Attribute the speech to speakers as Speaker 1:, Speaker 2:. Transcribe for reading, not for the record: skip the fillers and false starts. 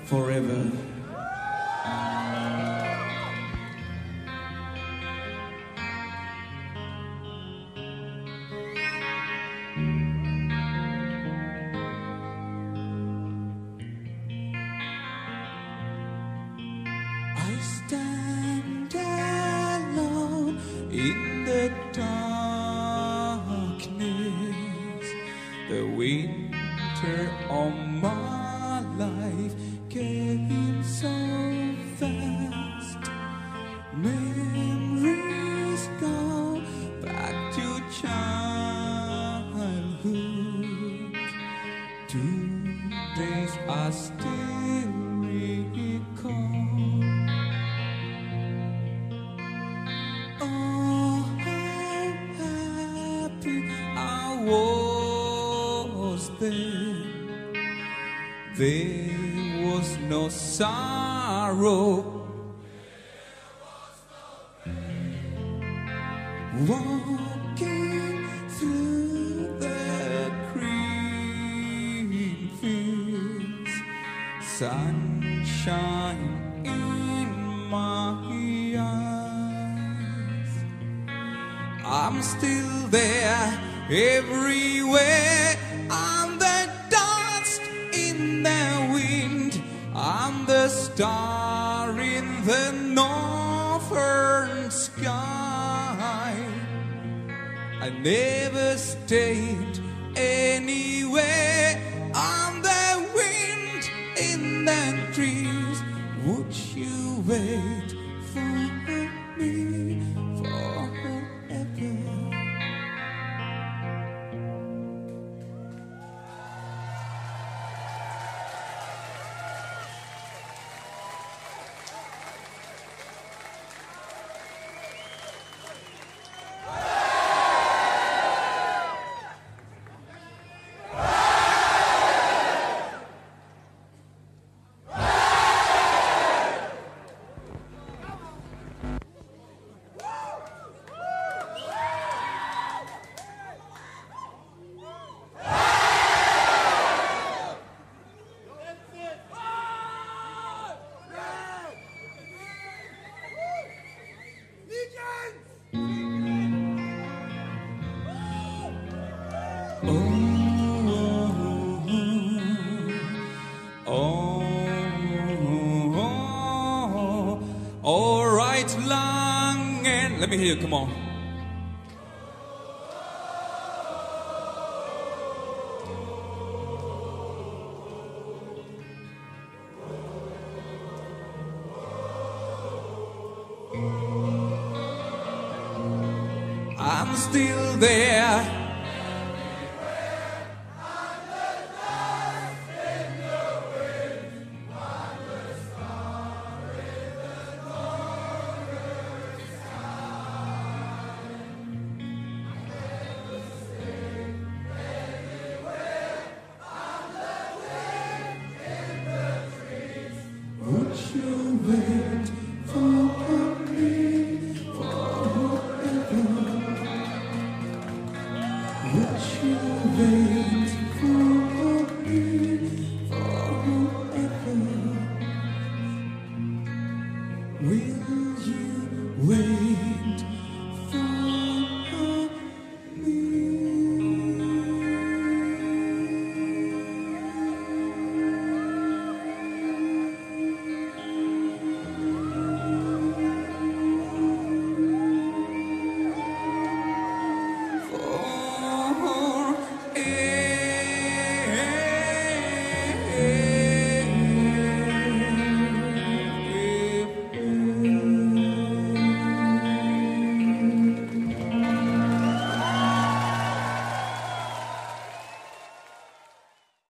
Speaker 1: forever. I stand alone in the darkness. The winter of my life came so fast. Memories go back to childhood. 2 days I still recall. Oh, how happy I was then. There was no sorrow. Walking through the green fields, sunshine in my eyes. I'm still there everywhere. I'm the dust in the wind. I'm the star in the northern sky. I never stayed anywhere. I'm the wind in the trees. Would you wait for me forever? All right, long and let me hear you. Come on. I'm still there